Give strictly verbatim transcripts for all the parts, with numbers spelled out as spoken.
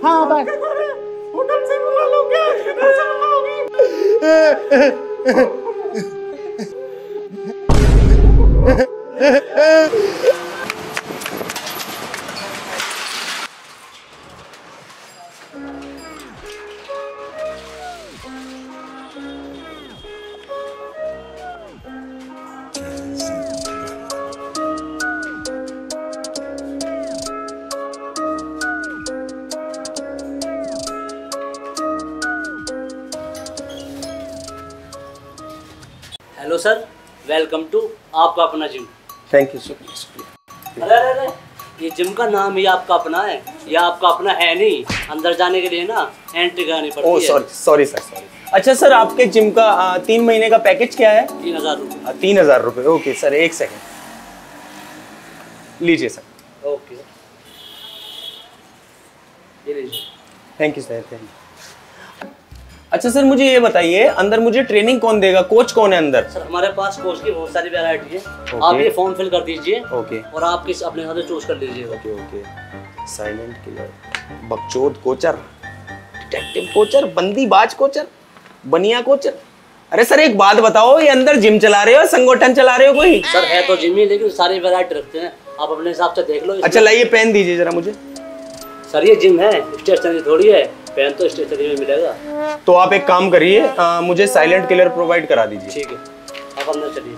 हाँ bye. Hotel से बुला लो क्या? किधर से बुलाओगी? हेलो सर, वेलकम टू आपका अपना जिम। थैंक यू, शुक्रिया शुक्रिया। अरे अरे ये जिम का नाम ही आपका अपना है, ये आपका अपना है नहीं। अंदर जाने के लिए ना एंट्री करानी पड़ती है। Oh sorry sorry sir sorry. अच्छा सर, आपके जिम का आ, तीन महीने का पैकेज क्या है? तीन हजार रुपये। तीन हजार रुपये ओके सर, एक सेकेंड लीजिए सर। ओके, ये लीजिए। Thank you sir, thank you. अच्छा सर, मुझे ये बताइए, अंदर मुझे ट्रेनिंग कौन देगा? कोच कौन है अंदर? सर हमारे पास कोच की बहुत सारी वैरायटी है। आप ये फॉर्म फिल कर दीजिए ओके और आप किस अपने हिसाब से चूज कर लीजिए। Okay okay. साइलेंट किलर, बकचोद कोचर, डिटेक्टिव कोचर, बंदीबाज कोचर, बनिया कोचर। अरे सर एक बात बताओ, ये अंदर जिम चला रहे हो, संगठन चला रहे हो कोई? सर है तो जिम ही, लेकिन सारी वैरायटी रखते हैं, आप अपने हिसाब से देख लो। अच्छा लाइए पेन दीजिए जरा मुझे। सर ये जिम है, स्टेशनरी थोड़ी है। पेन तो स्टेशनरी में मिलेगा। तो आप एक काम करिए, मुझे साइलेंट किलर प्रोवाइड करा दीजिए। ठीक है, आप अंदर चलिए।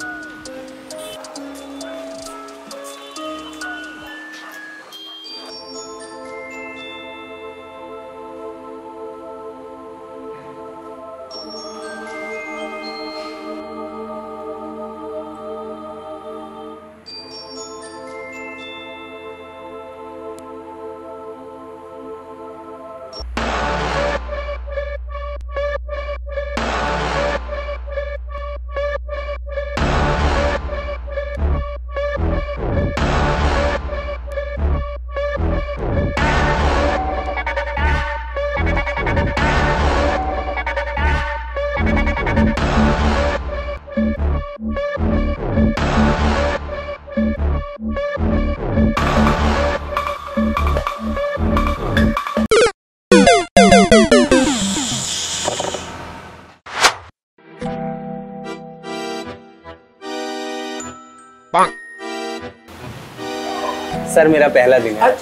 सर मेरा पहला दिन है।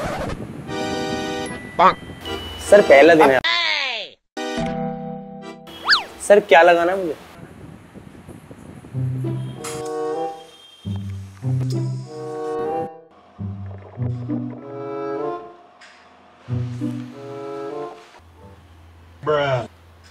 सर पहला दिन है। सर क्या लगाना है मुझे? Bruh.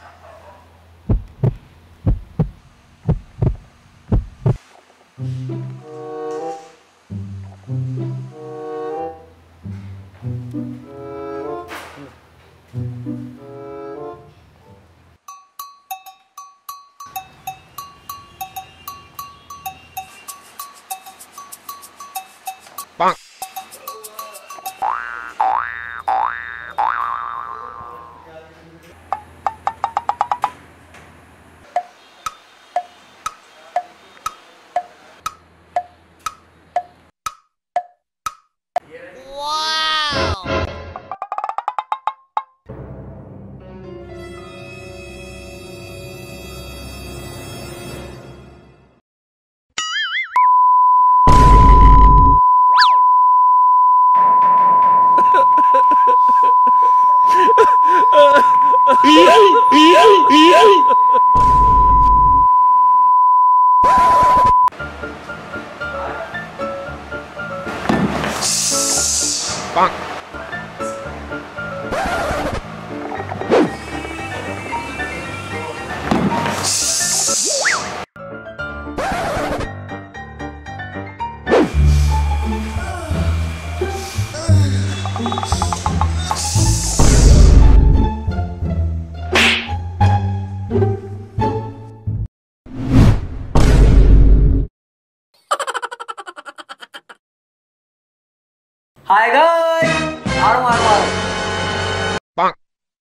हाय गाइस, मारो मारो मारो।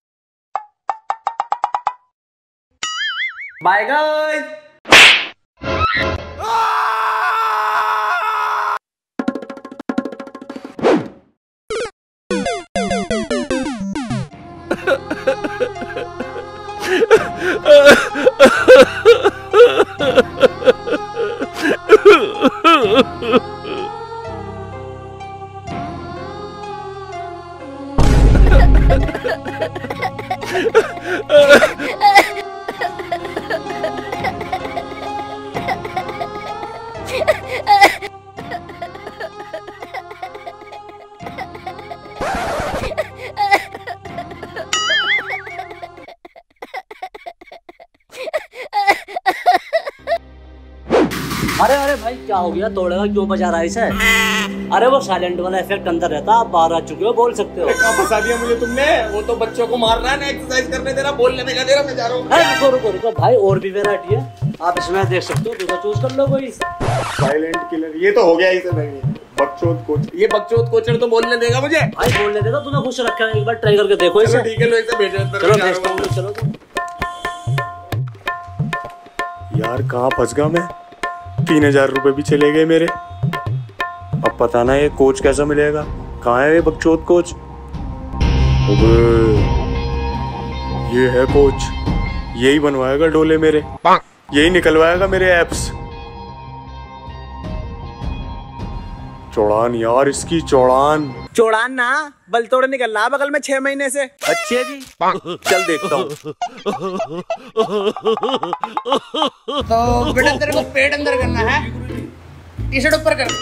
Bye guys. अरे अरे भाई क्या हो गया, तोड़ेगा क्यों बजा रहा है इसे? अरे वो साइलेंट वाला इफेक्ट अंदर रहता, आप बाहर आ चुके हो, बोल सकते हो। क्या फंसा दिया मुझे तुमने? वो तो बच्चों को मार रहा है ना, एक्सरसाइज करने दे रहा, बोलने में क्या दे रहा, मैं जा रहा हूँ। अरे रुको रुको रुको भाई, और भी वेराइटी है, आप इसमें देख सकते हो, दूसरा चूज कर लो कोई। साइलेंट किलर, ये तो हो गया इसे नहीं। बकचोद कोच, ये बकचोद कोचर तो बोलने देगा मुझे? भाई बोलने देगा, तूने खुश रखा है, एक बार ट्राई करके देखो इसे। ठीक है, लो इसे भेजो। चलो भेजता हूँ, चलो तुम। यार कहाँ फंस गया मैं? तीन हजार रुपए भी चले गए मेरे। अब पता ना ये कोच कैसा मिलेगा। कहाँ है ये बकचोद कोच? अबे ये है कोच, यही बनवाएगा डोले मेरे, यही निकलवाएगा मेरे एप्स। चौड़ान यार, इसकी चौड़ान चौड़ान ना, बल तोड़ निकल रहा बगल में छह महीने से। अच्छे जी, चल देखता हूँ। तो बेटा तेरे को पेट अंदर करना है, टी शर्ट ऊपर कर।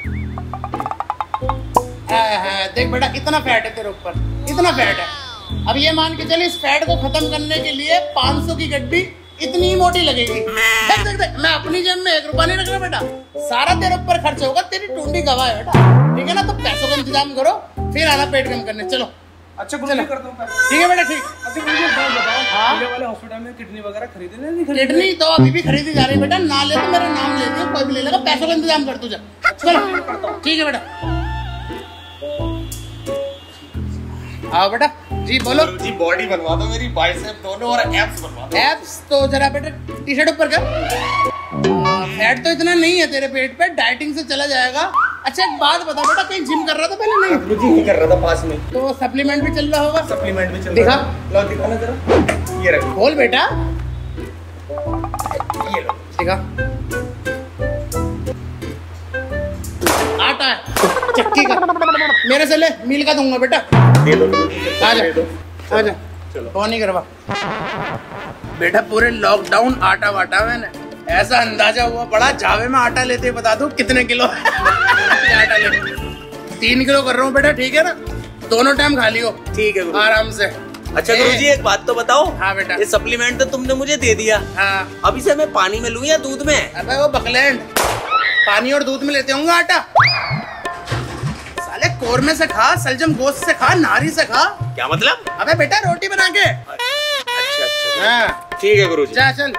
हाँ हाँ, देख बेटा इतना फैट है तेरे ऊपर, इतना फैट है। अब ये मान के चल, इस फैट को खत्म करने के लिए पाँच सौ की गड्डी इतनी ही मोटी लगेगी। देख देख देख, मैं अपनी जेब में एक रुपया नहीं रख रहा बेटा, सारा तेरे ऊपर खर्च होगा, तेरी टूंडी गवाह है बेटा, ठीक है ना? तो पैसों का इंतजाम करो, फिर आना पेट कम करने। चलो अच्छा गुरुजी, करता हूँ। ठीक है बेटा, ठीक। अच्छा गुरुजी, एक बात बताओ, हाँ? पहले वाले हॉस्पिटल में किडनी वगैरह खरीदे नहीं खरीदे? किडनी तो अभी भी खरीदी जा रही है बेटा, ना ले तो मेरा नाम ले दियो, कोई भी ले लेगा, पैसों का इंतजाम कर तू जा। चलो ठीक है बेटा, आओ बेटा जी, बोलो जी। बॉडी बनवा दो मेरी, बाइसेप दोनों और एब्स बनवा दो। एब्स तो जरा बेटा टी शर्ट ऊपर कर। फैट तो इतना नहीं है तेरे पेट पे, डाइटिंग से चला जाएगा। अच्छा एक बात बता बेटा, कहीं जिम कर रहा था पहले? नहीं गुरुजी, नहीं कर रहा था पास में। तो सप्लीमेंट भी चल रहा होगा? सप्लीमेंट भी चल दिखा। रहा है। लो दिखाना जरा, ये रखो। बोल बेटा, ये लो। दिखा। आटा है चक्की का, मेरे से ले, मील का दूंगा बेटा। दे दो, आजा आजा, फोन नहीं करवा बेटा। पूरे लॉकडाउन आटा वाटा मैंने, ऐसा अंदाजा हुआ बड़ा, जावे में आटा लेते बता दूं कितने किलो आटा ले। तीन किलो कर रहा हूँ बेटा, ठीक है ना? दोनों टाइम खा लियो, ठीक है गुरुजी। आराम से। अच्छा गुरुजी, एक बात तो बताओ। हाँ बेटा। ये सप्लीमेंट तो तुमने मुझे दे दिया, हाँ। अब इसे मैं पानी में लूं या दूध में? अबे वो बकलैंड, पानी और दूध में लेते होंगे आटा। साले कोरमे से खा, सलजम गोश्त से खा, नारी से खा। क्या मतलब? अबे बेटा रोटी बना के। अच्छा अच्छा, हाँ ठीक है गुरुजी। जा चल।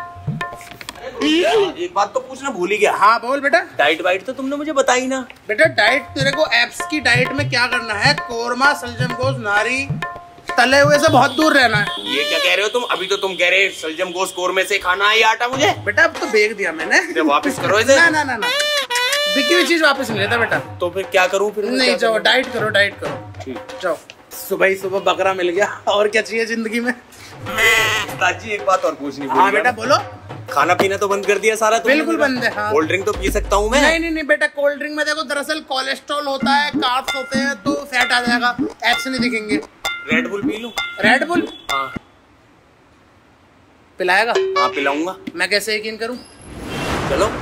एक बात तो पूछना भूल ही गया। हाँ बोल बेटा। डाइट वाइट तो तुमने मुझे बताई ना। बेटा डाइट तेरे को एप्स की डाइट में क्या करना है, कोरमा, सलजम गोश्त, नारी, तले हुए से बहुत दूर रहना है। ये क्या कह रहे हो तुम? अभी तो तुम कह रहे सलजम गोश्त कोरमे से खाना है ये आटा मुझे। बेटा अब तो बेच दिया मैंने, वापस करो इसे। ना ना ना ना, बिकी हुई चीज वापस नहीं लेता बेटा। तो फिर क्या करूं? फिर नहीं जाओ, डाइट करो, डाइट करो। ठीक। जाओ, सुबह ही सुबह बकरा मिल गया, और क्या चाहिए जिंदगी में? ताजी एक बात और पूछनी भूल हाँ गया। बेटा बोलो। खाना पीना तो बंद कर दिया सारा तुमने? बिल्कुल बंद है। हाँ। कोल्ड ड्रिंक तो पी सकता हूँ मैं? नहीं नहीं नहीं बेटा, कोल्ड ड्रिंक में देखो दरअसल कोलेस्ट्रॉल होता है, कार्ब्स होते हैं, तो फैट आ जाएगा, एप्स नहीं दिखेंगे। रेड बुल पी लूं? रेड बुल हाँ। पिलाएगा? हाँ पिलाऊंगा। मैं कैसे यकीन करूं? चलो।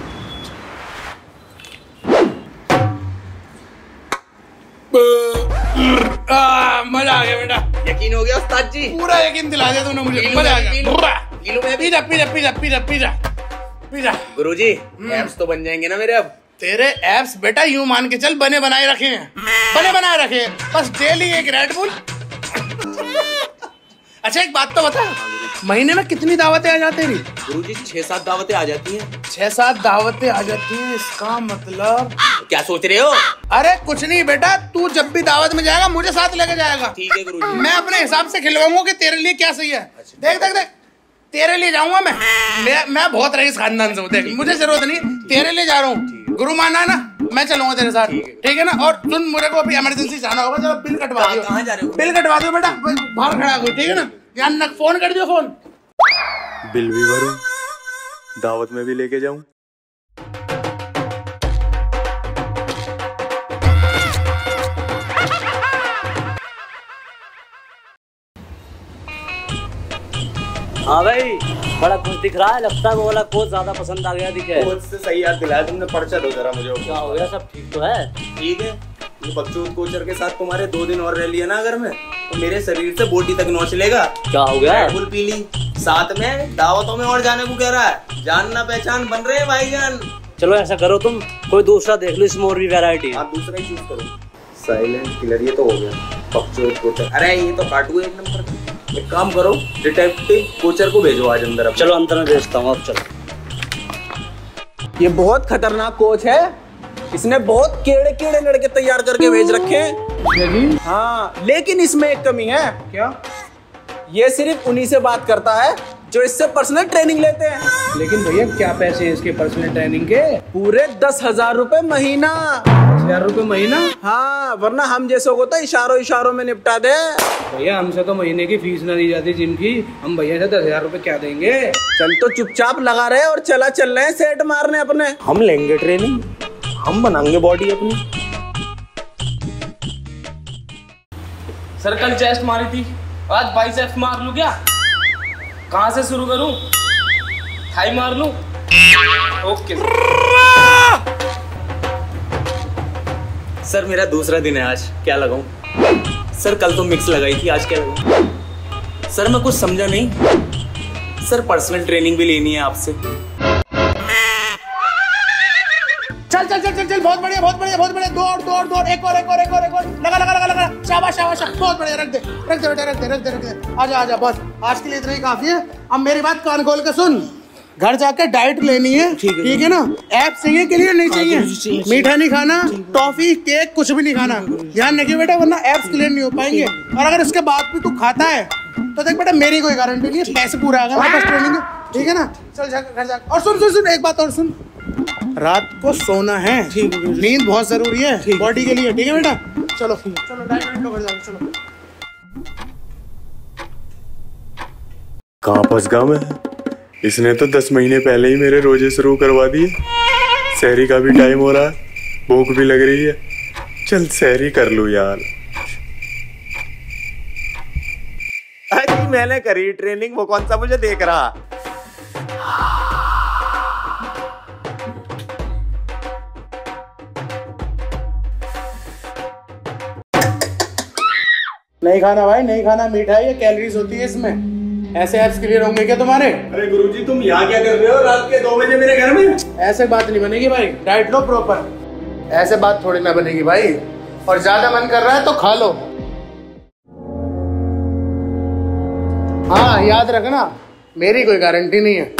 आ, मजा आ गया बेटा, यकीन हो गया उस्ताद जी? पूरा यकीन दिला दिया तूने मुझे, पी लूं मजा आ मैं, पी लूं। गया। पी लूं मैं? Pizza pizza pizza pizza pizza pizza. गुरुजी, एब्स तो बन जाएंगे ना मेरे अब? तेरे एप्स बेटा यूं मान के चल बने बनाए रखे हैं, बने बनाए रखे हैं, बस डेली एक रेड बुल। अच्छा एक बात तो बता, महीने में कितनी दावतें आ जाती हैं? गुरुजी छह सात दावतें आ जाती हैं। छह सात दावतें आ जाती हैं, इसका मतलब? क्या सोच रहे हो? अरे कुछ नहीं बेटा, तू जब भी दावत में जाएगा मुझे साथ लेके जाएगा। ठीक है गुरुजी। मैं अपने हिसाब से खिलवाऊंगा कि तेरे लिए क्या सही है। देख देख देख, तेरे लिए जाऊंगा मैं मैं मैं बहुत रईस खानदान से हूँ, देख मुझे जरूरत नहीं, तेरे लिए जा रहा हूँ। गुरु माना ना? मैं चलूंगा तेरे साथ, ठीक है ना। और सुन, मुझे को अभी इमरजेंसी जाना होगा, चलो बिल कटवा दियो। कहाँ जा रहे हो? बिल कटवा दियो बेटा, बाहर खड़ा हो, ठीक है ना। ध्यान रख, फोन कर दियो, फोन। बिल भी भरूं, दावत में भी लेके जाऊं। हाँ भाई, बड़ा खुश दिख रहा है, लगता है वो वाला कोच ज्यादा पसंद आ गया दिखे। कोच से सही याद दिलाया तुमने, पर्चा दो जरा मुझे। क्या हो गया, सब ठीक तो है? ठीक है, ये बकचोद कोचर के साथ तुम्हारे दो दिन और रह लिया ना अगर मैं, तो मेरे शरीर से बॉडी तक नौ चलेगा। क्या हो गया? रेड बुल पी ली, साथ में दावतों में और जाने को कह रहा है। जानना पहचान बन रहे हैं भाईजान। चलो ऐसा करो, तुम कोई दूसरा देख लो, इसमें और भी वैरायटी है। आप दूसरा ही चूज करो। साइलेंट किलर, ये तो हो गया। बकचोद कोचर, अरे ये तो काटू एक नंबर। एक काम करो, डिटेक्टिव कोचर को भेजो आज अंदर। अब चलो अंदर में भेजता हूँ। अब चलो। ये बहुत खतरनाक कोच है, इसने बहुत केड़े केड़े लड़के तैयार करके भेज रखे हैं। हाँ, लेकिन इसमें एक कमी है। क्या? ये सिर्फ उन्हीं से बात करता है जो इससे पर्सनल ट्रेनिंग लेते हैं। लेकिन भैया क्या पैसे हैं इसके पर्सनल ट्रेनिंग के? पूरे दस हजार रूपए महीना। हजार रुपए महीना? हाँ, वरना हम जैसों को तो इशारों इशारों में निपटा दे। भैया हमसे तो महीने की फीस ना दी जाती जिम की, हम भैया से दस हजार रुपए क्या देंगे? चल तो चुपचाप लगा रहे और चला चल रहे हैं सेट मारने अपने। हम लेंगे ट्रेनिंग, हम बनाएंगे बॉडी अपनी। सर कल चेस्ट मारी थी, आज बाइसेप्स मार लूं क्या? कहाँ से शुरू करूं? थाई मार लूं? ओके सर, मेरा दूसरा दिन है आज, क्या लगाऊं? सर कल तो मिक्स लगाई थी, आज क्या लगाऊं? सर मैं कुछ समझा नहीं। सर पर्सनल ट्रेनिंग भी लेनी है आपसे। चल चल चल चल चल, बहुत बढ़िया बहुत बढ़िया बहुत बढ़िया। दौड़ दौड़ दौड़, एक और एक और एक और एक और, लगा लगा लगा लगा। शाबाश शाबाश, बहुत बढ़िया। रख दे रख दे बेटा, रख दे रख दे रख दे। आजा आजा, बस आज के लिए इतना ही काफी है। अब मेरी बात कान खोल के सुन, घर जाके डाइट लेनी है, ठीक है ना। ऐप चाहिए, क्लियर नहीं चाहिए। मीठा नहीं खाना, टॉफी केक कुछ भी नहीं खाना, ध्यान रखिए बेटा, वरना एप्स क्लियर नहीं हो पाएंगे। और अगर उसके बाद भी तू खाता है तो देख बेटा, मेरी कोई गारंटी नहीं है, पैसे पूरा आएगा वापस ट्रेनिंग, ठीक है ना। चल जाकर घर जाकर। और सुन सुन सुन, एक बात और सुन, रात को सोना है, नींद बहुत जरूरी है बॉडी के लिए, ठीक है बेटा। चलो चलो डाइट लो, घर जाकर चलो। कहाँ फंस गया मैं? इसने तो दस महीने पहले ही मेरे रोजे शुरू करवा दिए। सहरी का भी टाइम हो रहा है, भूख भी लग रही है, चल सहरी कर लूं यार। अरे मैंने करी ट्रेनिंग, वो कौन सा मुझे देख रहा? नहीं खाना भाई, नहीं खाना, मीठा है, ये कैलोरीज होती है इसमें। ऐसे एप्स क्लियर होंगे क्या तुम्हारे? अरे गुरुजी, तुम यहाँ क्या कर रहे हो रात के दो बजे मेरे घर में? ऐसे बात नहीं बनेगी भाई, डाइट लो प्रॉपर। ऐसे बात थोड़ी ना बनेगी भाई। और ज्यादा मन कर रहा है तो खा लो। हाँ याद रखना, मेरी कोई गारंटी नहीं है।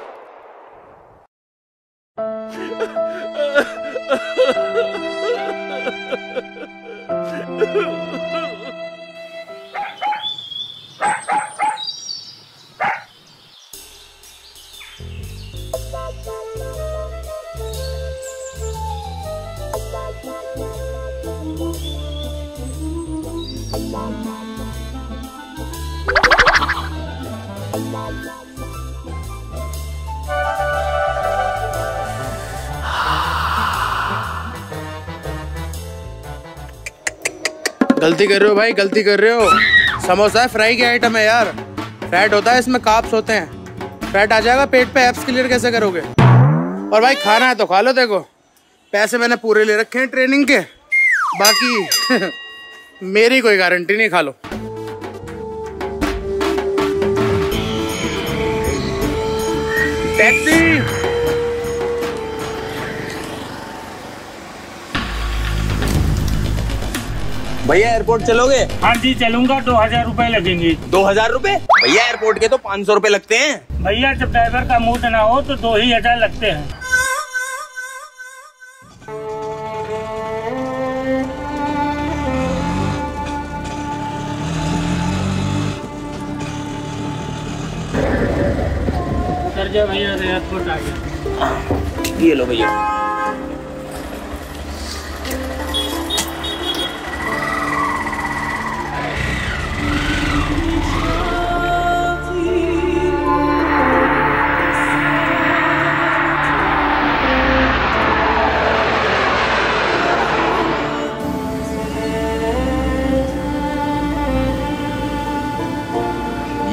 गलती कर रहे हो भाई, गलती कर रहे हो। समोसा फ्राई की आइटम है यार, फैट होता है इसमें, कार्ब्स होते हैं। फैट आ जाएगा पेट पे, एप्स क्लियर कैसे करोगे? और भाई खाना है तो खा लो। देखो पैसे मैंने पूरे ले रखे हैं ट्रेनिंग के, बाकी मेरी कोई गारंटी नहीं, खा लो। टैक्सी। भैया एयरपोर्ट चलोगे? हाँ जी चलूंगा, दो हजार रूपए लगेंगे। दो हजार रूपए? भैया एयरपोर्ट के तो पाँच सौ रूपए लगते हैं। भैया जब ड्राइवर का मूड ना हो तो दो ही हजार लगते हैं। सर जब भैया एयरपोर्ट आ गया। ये लो भैया।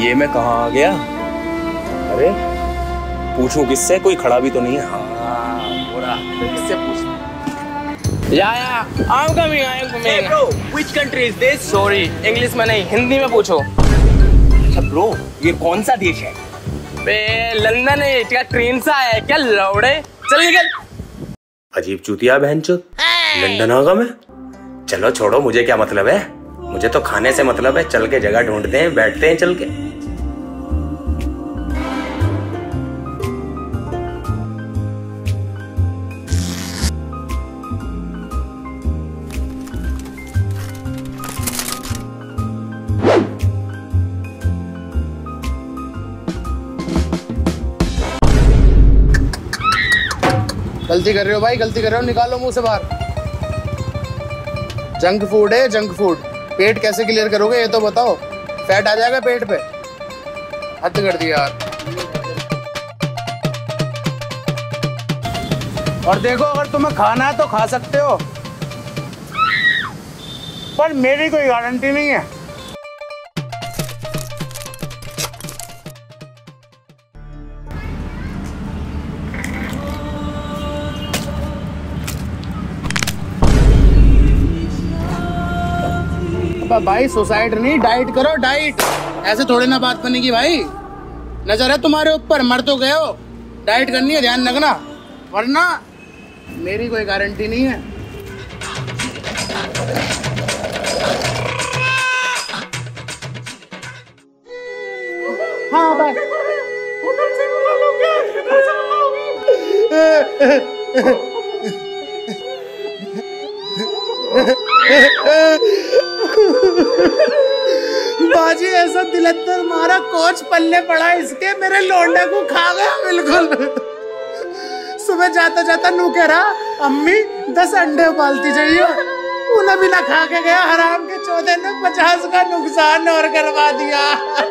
ये मैं कहाँ आ गया? अरे पूछूं किससे? कोई खड़ा भी तो नहीं है। हाँ बोरा, किससे पूछ? या या I'm coming, I'm coming. Hey bro, which country is this? Sorry, English में नहीं, हिंदी में पूछो। अच्छा ब्रो, ये कौन सा देश है? बे लंदन है, क्या ट्रेन से आया है क्या लौड़े? चल निकल। अजीब चूतिया बहनचोद, लंदन आगा मैं? चलो छोड़ो, मुझे क्या मतलब है, मुझे तो खाने से मतलब है। चल के जगह ढूंढते हैं, बैठते हैं चल के। गलती कर रहे हो भाई, गलती कर रहे हो, निकालो मुंह से बाहर। जंक फूड है, जंक फूड। पेट कैसे क्लियर करोगे ये तो बताओ। फैट आ जाएगा पेट पे। हद कर दिया यार। और देखो, अगर तुम्हें खाना है तो खा सकते हो, पर मेरी कोई गारंटी नहीं है। भाई सुसाइड नहीं, डाइट करो, डाइट। ऐसे थोड़ी ना बात बनेगी भाई। नजर है तुम्हारे ऊपर, मर तो गए हो। डाइट करनी है, ध्यान रखना, वरना मेरी कोई गारंटी नहीं है। हाँ भाई, बाजी ऐसा दिलत्तर मारा, कोच पल्ले पड़ा इसके, मेरे लोंडे को खा गया बिल्कुल। सुबह जाता जाता नू कह रहा, अम्मी दस अंडे उबालती चाहिए, उन्हें भी ना खा के गया। हराम के चौदह ने पचास का नुकसान और करवा दिया।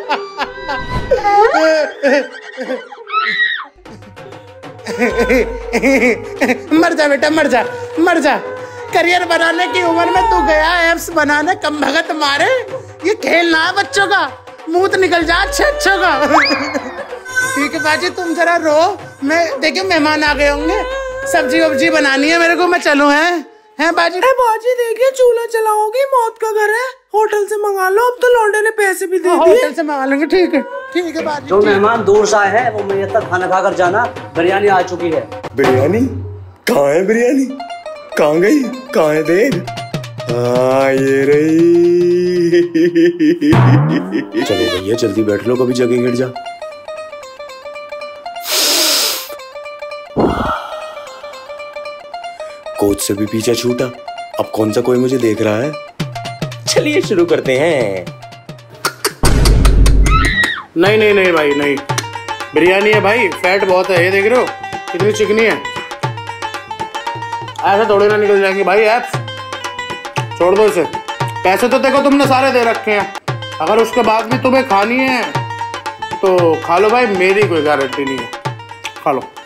मर जा बेटा, मर जा, मर जा। करियर बनाने की उम्र में तू गया एप्स बनाने, कम भगत मारे। ये खेल ना है बच्चों का, मुंह तो निकल जा अच्छे अच्छों का। ठीक है बाजी, तुम जरा रो, मैं देखिए मेहमान आ गए होंगे, सब्जी वब्जी बनानी है मेरे को, मैं चलूं है हैं बाजी? अरे बाजी देखिए, चूल्हा चलाओगी, मौत का घर है, होटल से मंगा लो। अब तो लौंडे ने पैसे भी दे दिए। होटल से मंगा लेंगे, ठीक है ठीक है बाजी। जो मेहमान दूर से आए हैं वो मेरे तक खाना खाकर जाना। बिरयानी आ चुकी है। बिरयानी कहाँ है? बिरयानी कहाँ गई? कहाँ है? देख, हाँ ये रही। चलो भैया जल्दी बैठ लो, कभी जगह गिर जा। कोच से भी पीछे छूटा, अब कौन सा कोई मुझे देख रहा है? चलिए शुरू करते हैं। नहीं नहीं नहीं भाई नहीं, बिरयानी है भाई, फैट बहुत है, ये देख रहे हो कितनी चिकनी है। ऐसे थोड़ी ना निकल जाएंगे भाई एप्स, छोड़ दो इसे। पैसे तो देखो तुमने सारे दे रखे हैं, अगर उसके बाद भी तुम्हें खानी है तो खा लो भाई, मेरी कोई गारंटी नहीं है, खा लो।